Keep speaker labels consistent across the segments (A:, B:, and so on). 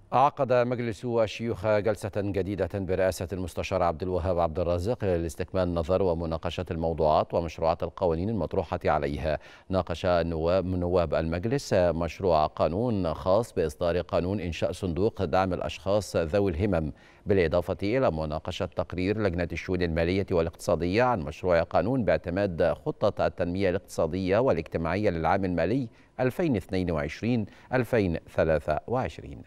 A: عقد مجلس الشيوخ جلسة جديدة برئاسة المستشار عبد الوهاب عبد الرازق لاستكمال النظر ومناقشة الموضوعات ومشروعات القوانين المطروحة عليها. ناقش نواب المجلس مشروع قانون خاص بإصدار قانون إنشاء صندوق دعم الأشخاص ذوي الهمم، بالإضافة إلى مناقشة تقرير لجنة الشؤون المالية والاقتصادية عن مشروع قانون باعتماد خطة التنمية الاقتصادية والاجتماعية للعام المالي 2022-2023.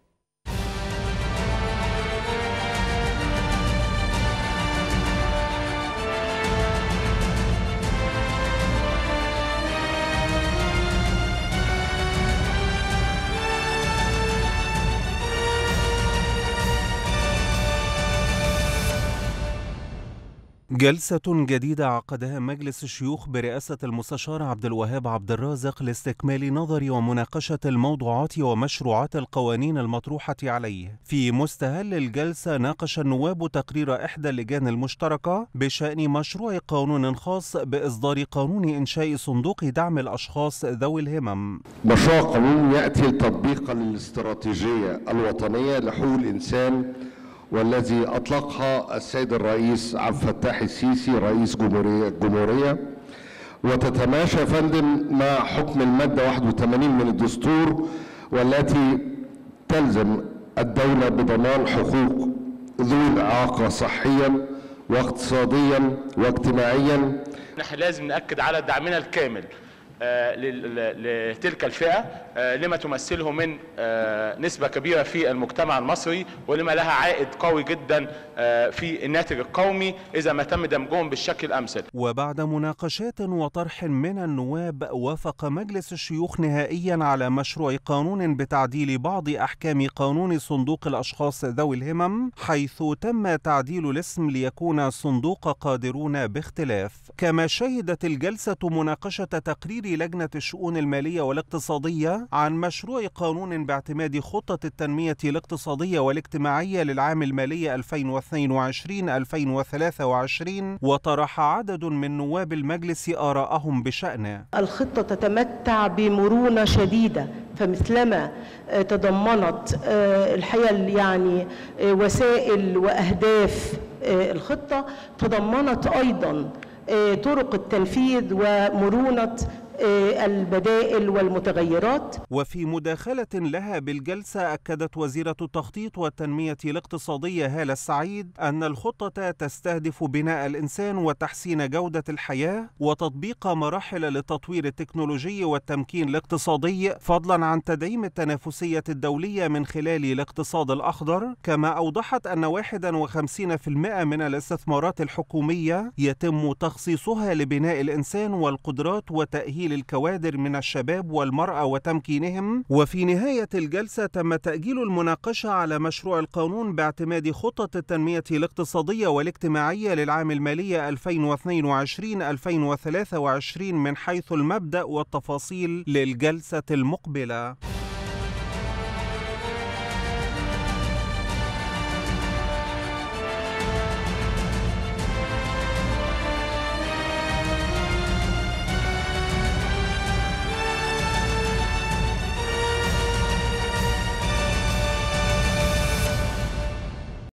B: جلسة جديدة عقدها مجلس الشيوخ برئاسة المستشار عبد الوهاب عبد الرازق لاستكمال نظر ومناقشة الموضوعات ومشروعات القوانين المطروحة عليه. في مستهل الجلسة ناقش النواب تقرير إحدى اللجان المشتركة بشأن مشروع قانون خاص بإصدار قانون إنشاء صندوق دعم الأشخاص ذوي الهمم.
C: مشروع قانون يأتي تطبيقا للاستراتيجية الوطنية لحقوق الإنسان والذي أطلقها السيد الرئيس عبد الفتاح السيسي رئيس الجمهورية، وتتماشى يا فندم مع حكم المادة 81 من الدستور، والتي تلزم الدولة بضمان حقوق ذوي الإعاقة صحيا واقتصاديا واجتماعيا.
D: نحن لازم نأكد على دعمنا الكامل لتلك الفئة لما تمثله من نسبة كبيرة في المجتمع المصري، ولما لها عائد قوي جدا في الناتج القومي إذا ما تم دمجهم بالشكل الأمثل.
B: وبعد مناقشات وطرح من النواب، وافق مجلس الشيوخ نهائيا على مشروع قانون بتعديل بعض أحكام قانون صندوق الأشخاص ذوي الهمم، حيث تم تعديل الاسم ليكون صندوق قادرون باختلاف. كما شهدت الجلسة مناقشة تقرير لجنة الشؤون المالية والاقتصادية عن مشروع قانون باعتماد خطة التنمية الاقتصادية والاجتماعية للعام المالي 2022-2023. وطرح عدد من نواب المجلس آراءهم بشأنه.
E: الخطة تتمتع بمرونة شديدة، فمثلما تضمنت الحقيقة وسائل وأهداف الخطة، تضمنت أيضا طرق التنفيذ ومرونة البدائل والمتغيرات.
B: وفي مداخلة لها بالجلسة، أكدت وزيرة التخطيط والتنمية الاقتصادية هالة السعيد أن الخطة تستهدف بناء الإنسان وتحسين جودة الحياة وتطبيق مراحل للتطوير التكنولوجي والتمكين الاقتصادي، فضلا عن تدعيم التنافسية الدولية من خلال الاقتصاد الأخضر. كما أوضحت أن 51% من الاستثمارات الحكومية يتم تخصيصها لبناء الإنسان والقدرات وتأهيل الكوادر من الشباب والمرأة وتمكينهم. وفي نهاية الجلسة تم تأجيل المناقشة على مشروع القانون باعتماد خطة التنمية الاقتصادية والاجتماعية للعام المالي 2022-2023 من حيث المبدأ والتفاصيل للجلسة المقبلة.